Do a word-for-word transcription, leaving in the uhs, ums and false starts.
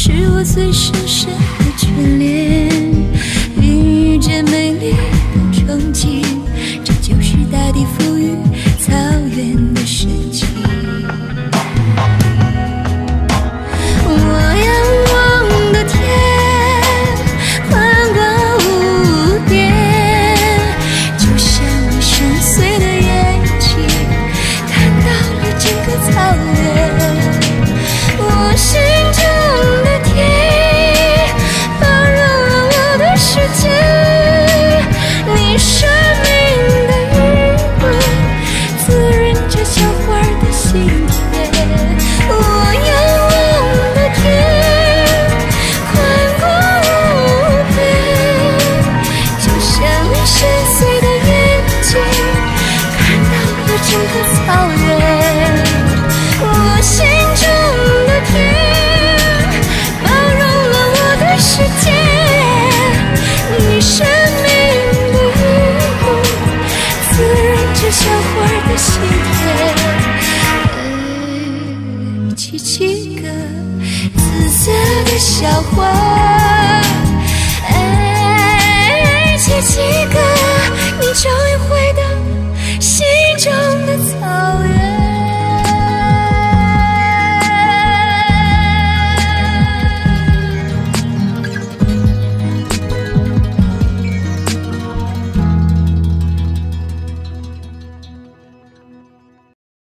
是我最深深的眷恋。遇见美丽的憧憬，这就是大地赋予草原的深情。我仰望的天宽广无边，就像你深邃的眼睛看到了整个草原。我心中的天包容了我的世界，你生命的雨露滋润着小花的心田。我仰望的天宽广无边，就像你深邃的眼睛看到了整个草原。我心中的天包容了我的世界，你生命的雨露滋润着小花的心田。哎，七七个紫色的小花，哎，七七个，你终于会